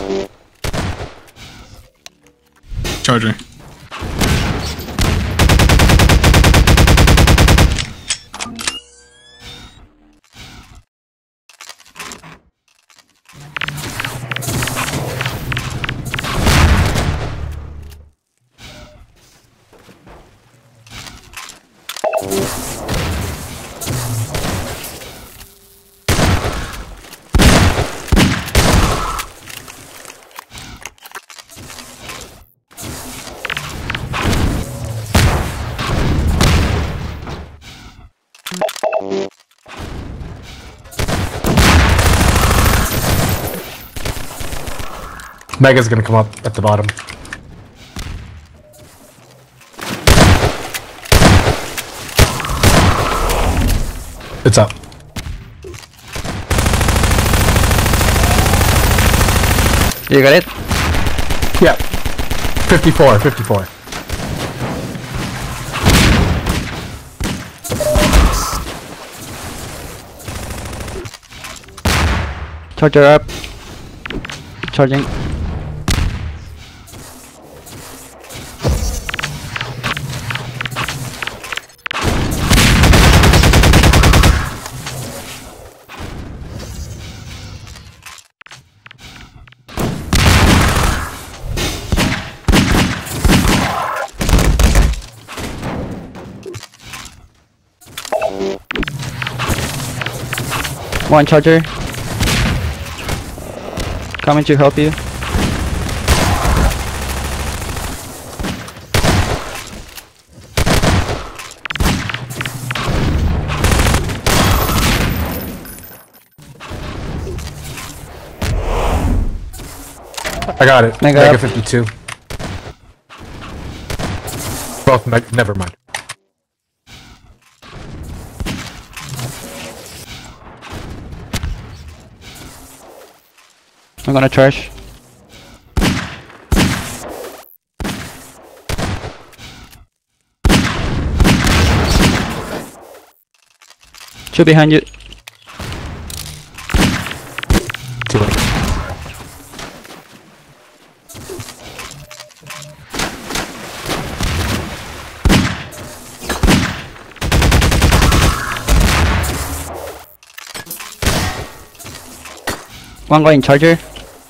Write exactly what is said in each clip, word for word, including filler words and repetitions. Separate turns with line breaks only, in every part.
Charger.
Mega's gonna come up at the bottom. It's up.
You got it?
Yeah. fifty-four, fifty-four.
Charger up. Charging. One charger. Coming to help you.
I got it.
Mega
Mega
up.
fifty-two. Both meg- never mind.
I'm gonna charge. Two behind you.
Too late.
One going charger.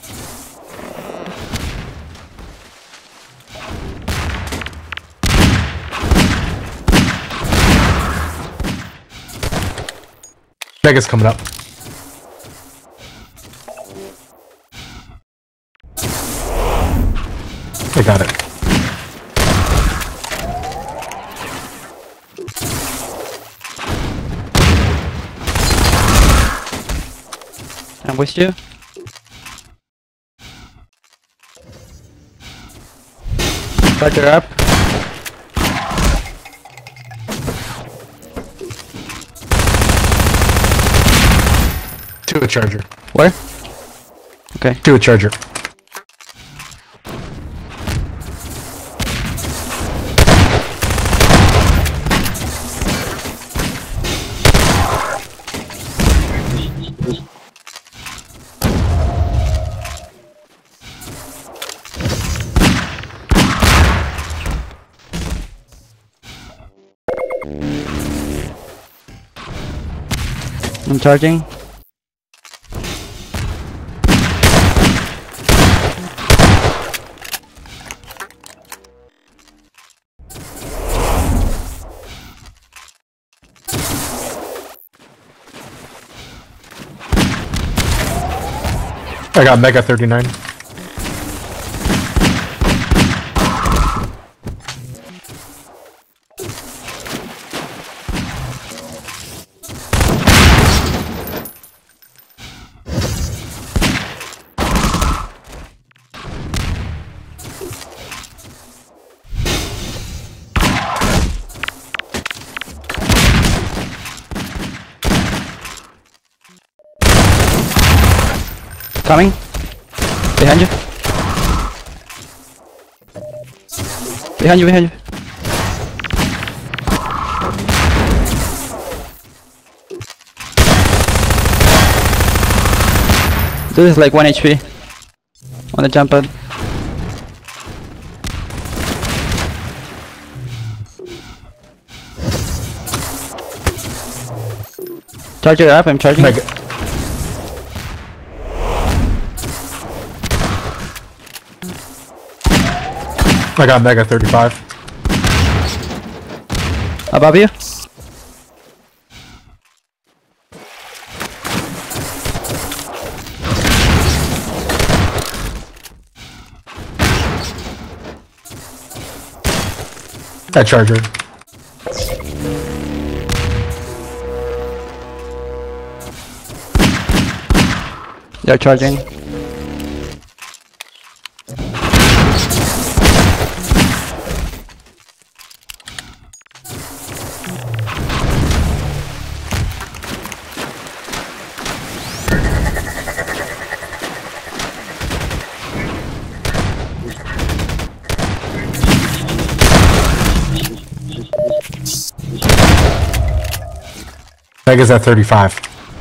Mega's coming up. I got it.
I'm with you. Charger up.
To a charger.
Where? Okay.
To a charger.
I'm charging.
I got Mega thirty-nine.
Coming. Behind you. Behind you, behind you. This is like one H P. On the jump pad. Charger up, I'm charging.
Mega. I got Mega thirty-five.
Above you.
That Charger.
They're charging.
Mega's at thirty-five.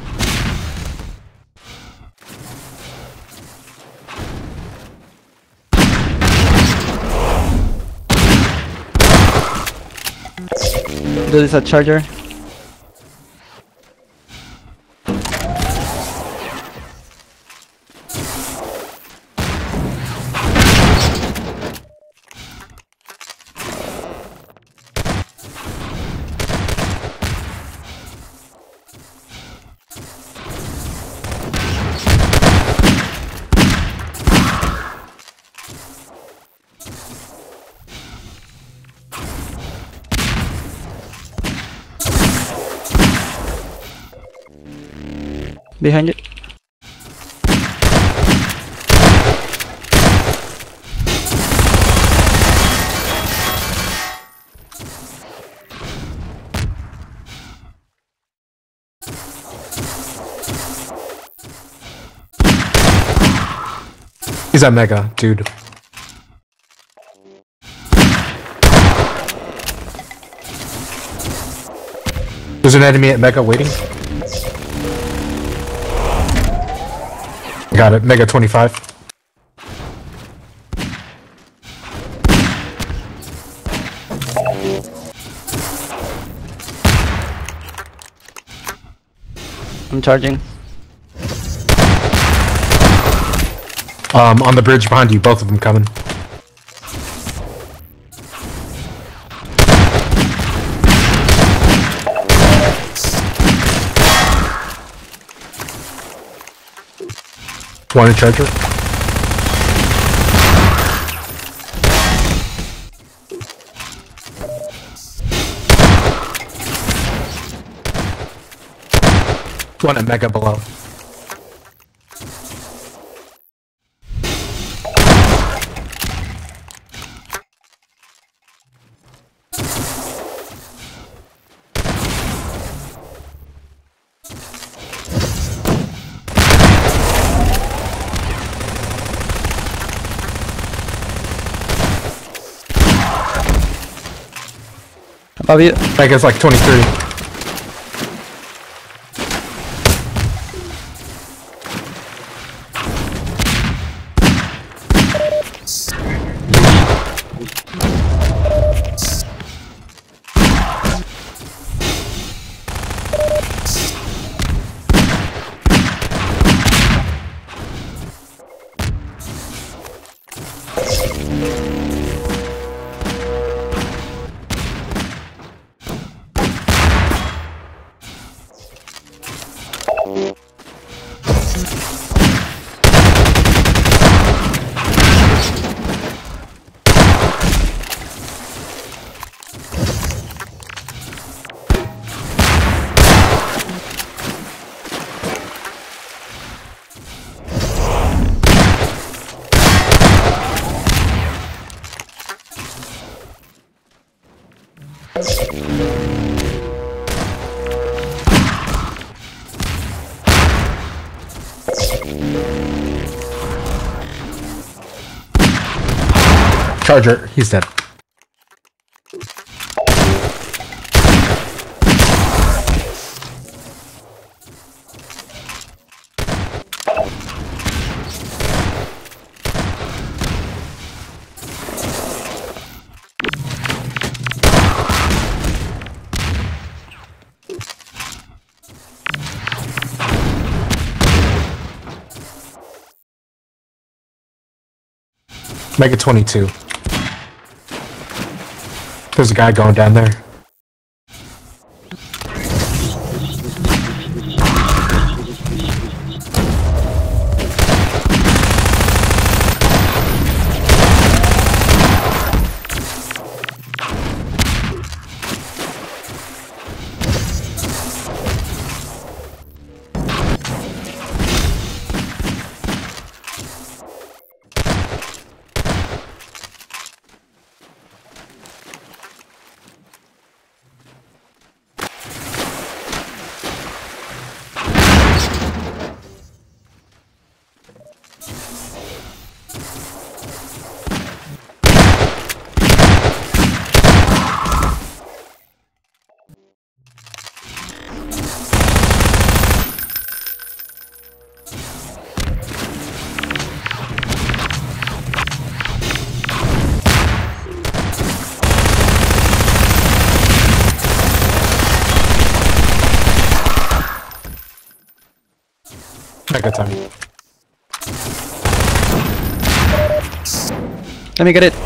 Do this at charger. Behind it.
He's at Mega, dude. There's an enemy at Mega waiting. Got it. Mega twenty-five.
I'm charging.
Um, on the bridge behind you, both of them coming. One in Charger. One at Mega below.
Above you.
Mega's like twenty-three. Charger, he's dead. Mega twenty-two. There's a guy going down there. Mega time.
Let me get it.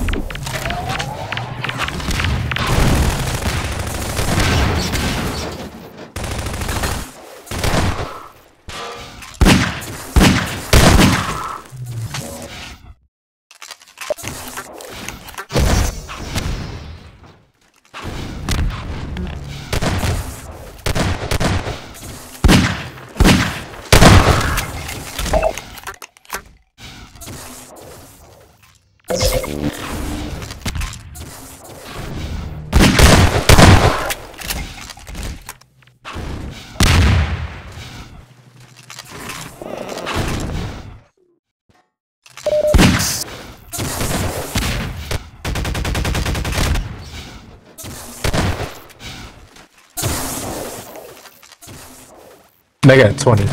Mega at twenty.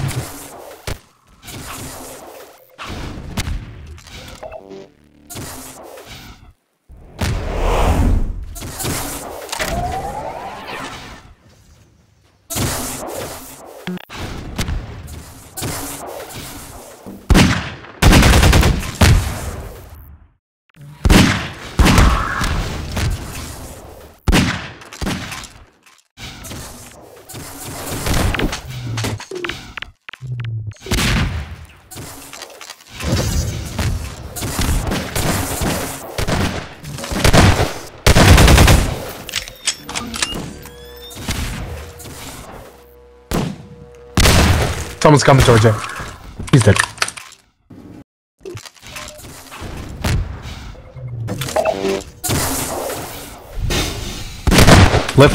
Someone's coming towards you. He's dead. Left.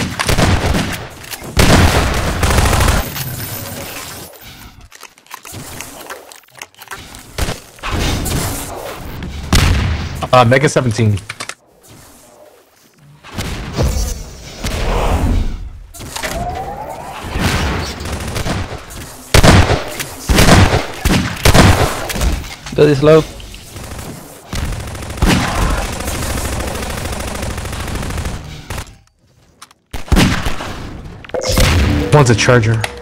Uh, Mega seventeen.
Billy is low.
One's a charger.